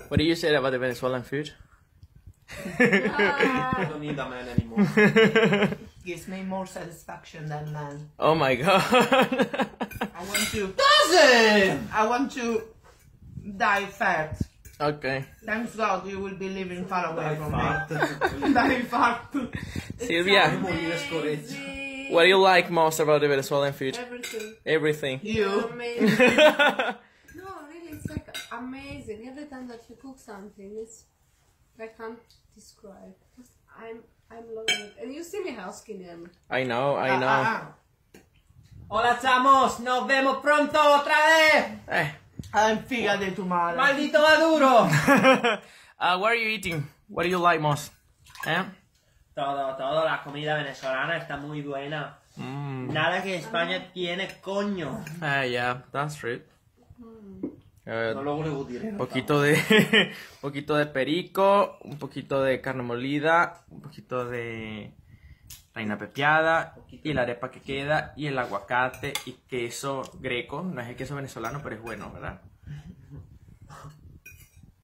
What do you say about the Venezuelan food? I don't need a man anymore. Gives me more satisfaction than man. Oh my god. I want to die fat. Okay. Thanks God you will be living far away from Fat. me. Die fat. Sylvia, Amazing. what do you like most about the Venezuelan food? Everything. Everything. You. Amazing. No, really, it's like amazing. Every time that you cook something, it's I can't describe. Just, I'm loving it. And you see me how skinny I am. I know. Hola chamos, nos vemos pronto otra vez. I'm figa de tu madre. Maldito Maduro. What are you eating? What do you like most? Todo, la comida venezolana está muy buena. Nada que España tiene, coño. Yeah, that's true. No lo diré. Poquito de perico, un poquito de carne molida, un poquito de reina pepiada y la arepa que queda y el aguacate y queso greco. No es el queso venezolano, pero es bueno, ¿verdad?